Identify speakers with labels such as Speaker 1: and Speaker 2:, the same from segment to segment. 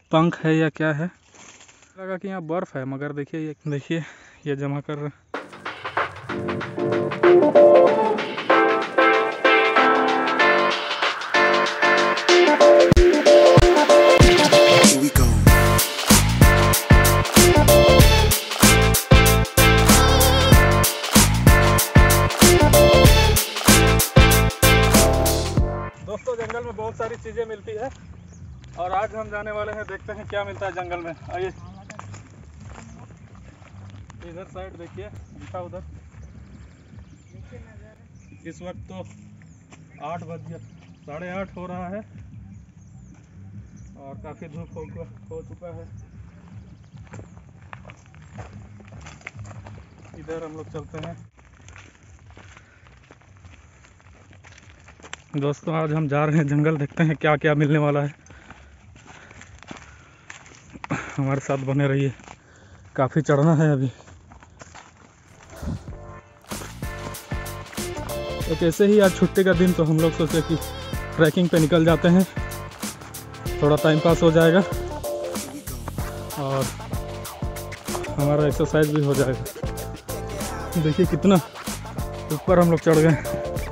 Speaker 1: पंख है या क्या है, लगा कि यहाँ बर्फ है, मगर देखिए ये जमा कर रहे हैं। दोस्तों जंगल में बहुत सारी चीजें मिलती है और आज हम जाने वाले हैं, देखते हैं क्या मिलता है जंगल में। आइए इधर साइड देखिए, दिखा उधर। इस वक्त तो 8 बज गया, 8:30 हो रहा है और काफी धूप हो चुका है। इधर हम लोग चलते हैं। दोस्तों आज हम जा रहे हैं जंगल, देखते हैं क्या क्या मिलने वाला है। हमारे साथ बने रहिए, काफ़ी चढ़ना है अभी। एक ऐसे ही आज छुट्टी का दिन, तो हम लोग सोचे कि ट्रैकिंग पे निकल जाते हैं, थोड़ा टाइम पास हो जाएगा और हमारा एक्सरसाइज भी हो जाएगा। देखिए कितना ऊपर हम लोग चढ़ गए।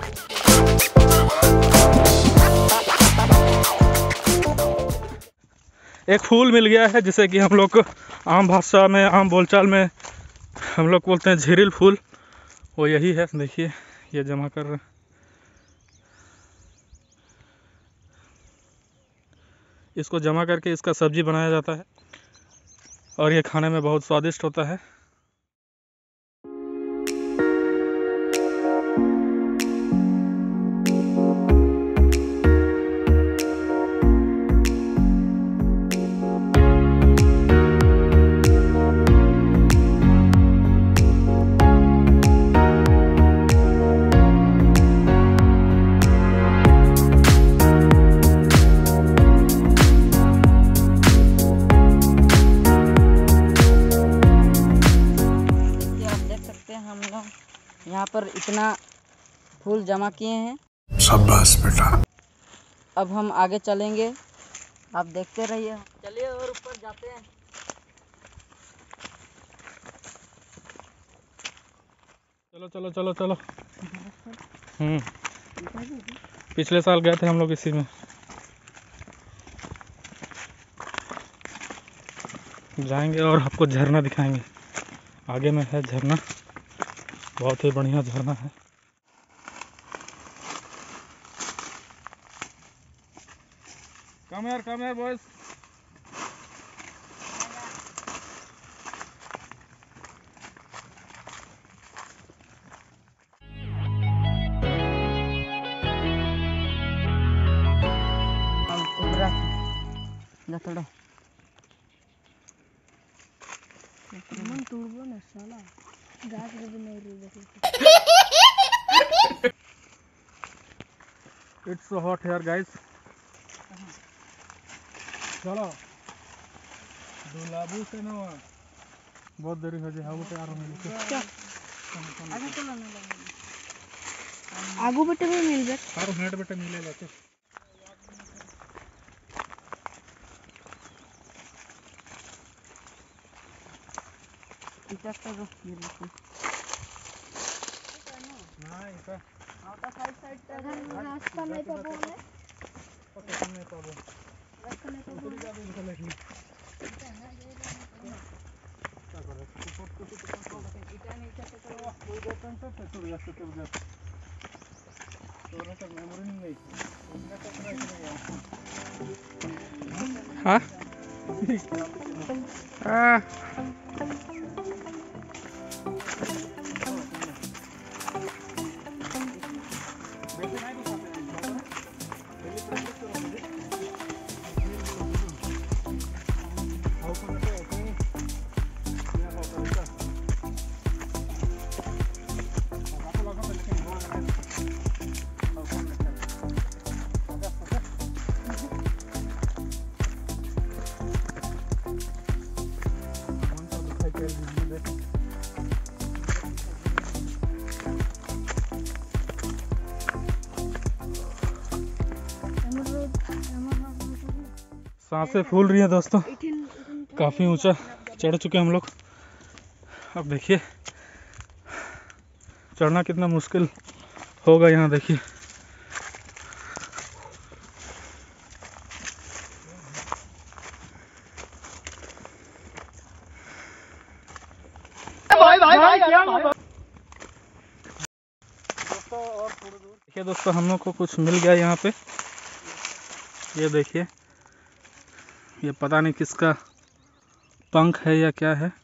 Speaker 1: एक फूल मिल गया है जिसे कि हम लोग आम भाषा में, आम बोलचाल में हम लोग बोलते हैं झिरिल फूल, वो यही है। देखिए ये जमा कर रहे हैं। इसको जमा करके इसका सब्जी बनाया जाता है और ये खाने में बहुत स्वादिष्ट होता है।
Speaker 2: यहाँ पर इतना फूल जमा किए हैं।
Speaker 3: शाबाश बेटा।
Speaker 2: अब हम आगे चलेंगे, आप देखते रहिए। चलिए और ऊपर जाते हैं।
Speaker 1: चलो चलो चलो चलो। पिछले साल गए थे हम लोग इसी में। जाएंगे और आपको झरना दिखाएंगे। आगे में है झरना, बहुत ही बढ़िया झरना है। Come here boys.
Speaker 2: थोड़ा
Speaker 1: It's so hot here guys. चलो दुलाबू से ना बहुत देरी हो जाए। आगू तैयार होने के
Speaker 4: आगू बेटे भी मिल जाए।
Speaker 1: सारो हेड बेटे मिले जाते।
Speaker 4: रास्ता नहीं पाबो ने
Speaker 1: पता नहीं पाबो
Speaker 4: रास्ता नहीं पाबो
Speaker 1: पूरी गाड़ी निकल लेकिन क्या करे इटा नहीं चलते तो वो बटन से चल जाते तो ना तक मेमोरी नहीं उसने तो ट्राई किया। हां सांसें फूल रही है दोस्तों, काफ़ी ऊंचा चढ़ चुके हम लोग। अब देखिए चढ़ना कितना मुश्किल होगा यहाँ, देखिए। देखिए दोस्तों, हम लोग को कुछ मिल गया यहाँ पे। ये देखिए, ये पता नहीं किसका पंख है या क्या है।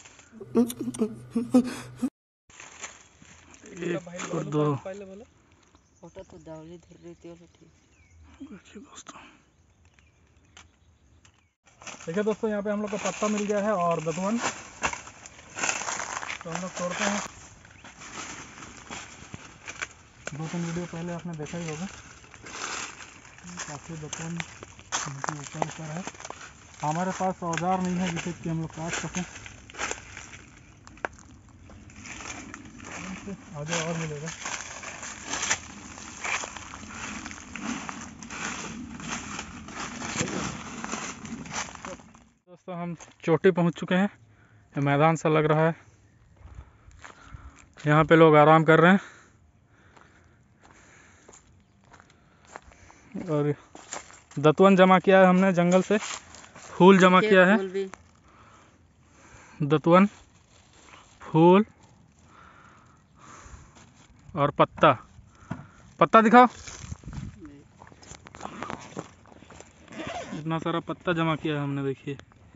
Speaker 1: एक और दो।
Speaker 2: फोटो तो दावली धर रही थी, ठीक।
Speaker 1: देखिए दोस्तों, यहाँ पे हम लोग को पत्ता मिल गया है और दतवन, तो हम लोग तोड़ते हैं। 2-3 वीडियो पहले आपने देखा ही होगा, काफ़ी दतवन ऊपर है। हमारे पास औजार नहीं है जिससे कि हम लोग काट सकें। आगे और मिलेगा। दोस्तों, हम चोटी पहुंच चुके हैं। ये मैदान सा लग रहा है, यहाँ पे लोग आराम कर रहे हैं। और दतवन जमा किया है हमने जंगल से, फूल जमा किया है। दतवन, फूल और पत्ता। पत्ता दिखाओ, इतना सारा पत्ता जमा किया है हमने, देखिए।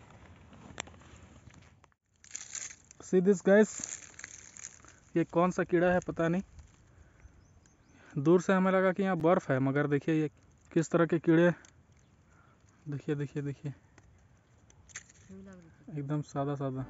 Speaker 1: सी दिस गाइस, ये कौन सा कीड़ा है पता नहीं। दूर से हमें लगा कि यहाँ बर्फ है, मगर देखिए ये किस तरह के कीड़े। देखिए देखिए देखिए, एकदम सादा सादा।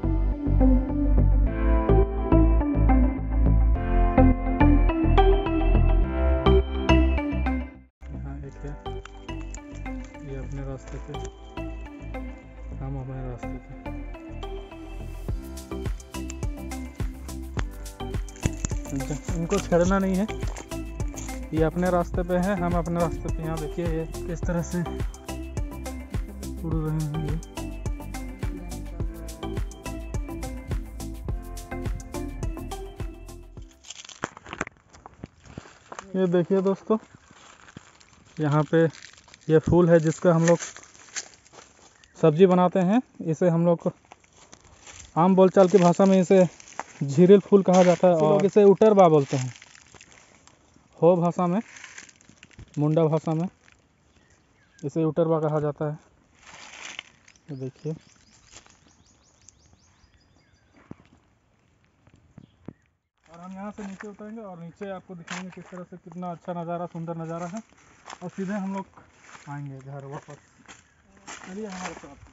Speaker 1: यहाँ एक है, ये अपने रास्ते पे, हम अपने रास्ते पे। इनको छेड़ना नहीं है, ये अपने रास्ते पे है, हम अपने रास्ते पे। यहाँ देखिए ये किस तरह से उड़ रहे हैं ये देखिए दोस्तों, यहाँ पे ये फूल है जिसका हम लोग सब्जी बनाते हैं। इसे हम लोग आम बोलचाल की भाषा में इसे झीरिल फूल कहा जाता है, और लोग इसे उटरबा बोलते हैं। हो भाषा में, मुंडा भाषा में इसे उटरबा कहा जाता है। ये देखिए, और हम यहाँ से नीचे उतरेंगे और नीचे आपको दिखाएंगे किस तरह से कितना अच्छा नज़ारा, सुंदर नज़ारा है। और सीधे हम लोग आएंगे घर वापस। चलिए हमारे साथ।